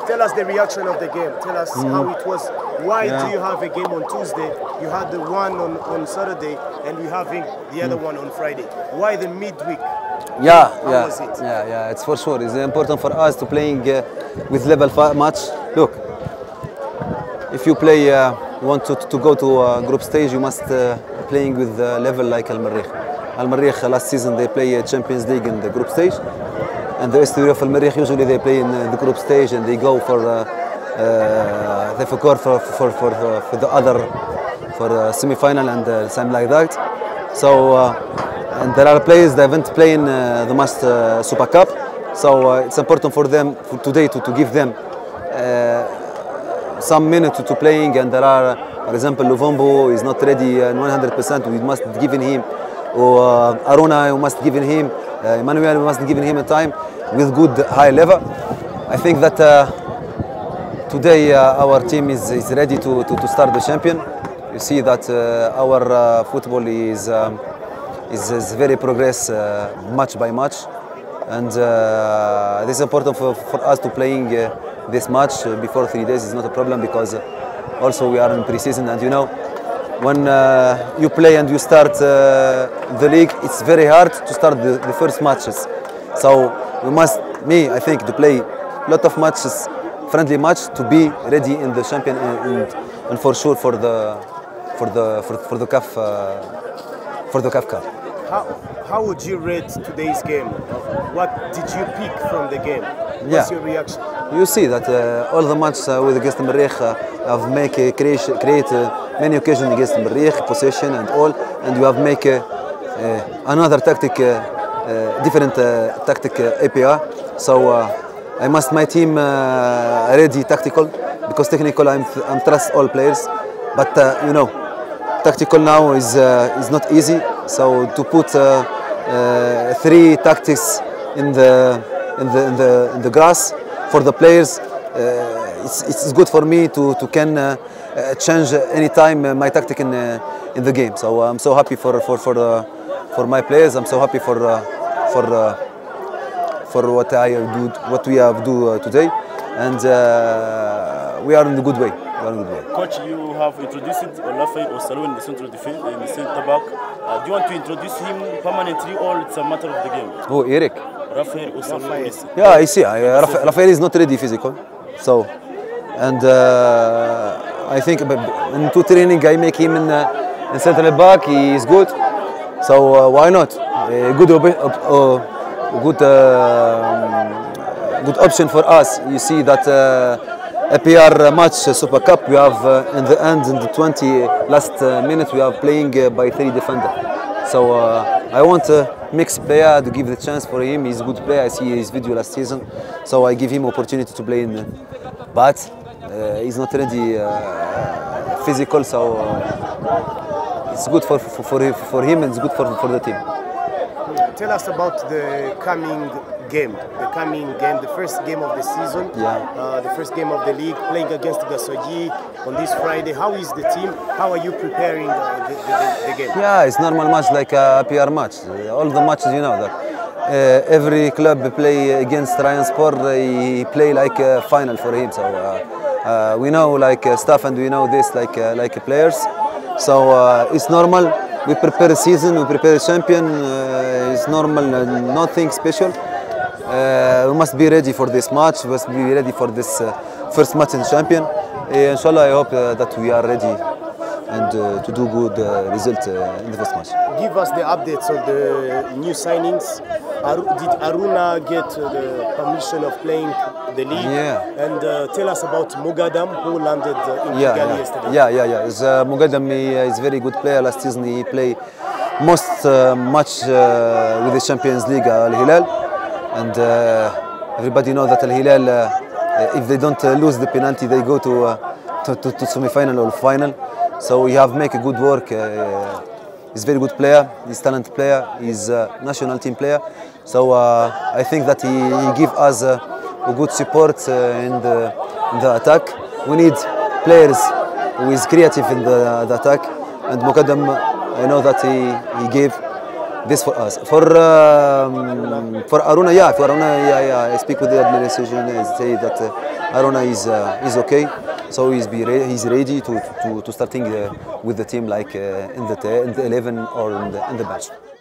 Tell us the reaction of the game. Tell us how it was. Why do you have a game on Tuesday? You had the one on Saturday, and you having the other one on Friday. Why the midweek? How was it? It's for sure. It's important for us to playing with level 5 match. Look, if you play, you want to go to group stage, you must playing with level like Al Marrikh. Al Marrikh last season they play Champions League in the group stage, and the history of Al Marrikh usually they play in the group stage and they go for they for the other for semi-final and something like that. So and there are players that haven't played in the Master Super Cup, so it's important for them today to give them some minutes to playing. And there are, for example, Luvumbo is not ready 100%. We must give him, or Aruna, we must give him, Emmanuel, we must give him a time with good high level. I think that today our team is ready to start the champion. You see that our football is very progress match by match, and it is important for us to playing this match before 3 days is not a problem, because also we are in pre-season, and you know when you play and you start the league, it's very hard to start the first matches. So we must, I think, to play a lot of matches, friendly match, to be ready in the champion and for sure for the CAF Cup. How would you rate today's game? What did you pick from the game? What's your reaction? You see that all the matches with against Marrikh have create many occasions against Marrikh, possession and all, and you have make another tactic, different tactic APR. So I must my team ready tactical, because technical I'm trust all players, but you know, tactical now is not easy. So to put 3 tactics in the grass for the players, it's good for me to can change anytime my tactic in the game. So I'm so happy for my players. I'm so happy for what we have do today, and we are in the good way. Coach, you have introduced Olafay Osalo in the central defense, in the centre back. Do you want to introduce him permanently, or it's a matter of the game? Oh, Eric. Rafael Osalo. Yeah, I see. Rafael is not ready physical, so, and I think in 2 training I make him in central back. He is good, so why not? Good option for us. You see that APR match Super Cup, we have in the end, in the 20 last minutes, we are playing by 3 defenders. So I want a mixed player to give the chance for him. He's a good player. I see his video last season, so I give him opportunity to play in. But he's not ready physical, so it's good for him, and it's good for the team. Tell us about the coming game, the first game of the season, the first game of the league, playing against Gasogi on this Friday. How is the team? How are you preparing the game? Yeah, it's normal match like a PR match. All the matches, you know that. Every club play against Ryan Sport, he play like a final for him. So we know like staff, and we know this like players. So it's normal. We prepare a season, we prepare a champion. It's normal, nothing special. We must be ready for this match. We must be ready for this first match in the champion. Inshallah, I hope that we are ready and to do good result in the first match. Give us the updates of the new signings. Did Aruna get the permission of playing the league? Yeah. And tell us about Mugadam, who landed in Kigali yesterday. Yeah. Mugadam is a very good player. Last season he played most match with the Champions League Al Hilal, and everybody knows that Al Hilal, if they don't lose the penalty, they go to semi-final or final. So we have make a good work. He's a very good player. He's a talented player. He's a national team player. So I think that he give us a good support in the attack. We need players who is creative in the attack. And Mugadam, I know that he gave this for us. For Aruna, yeah, yeah, I speak with the administration and say that Aruna is okay, so he's ready to starting with the team like in the 11 or in the bench.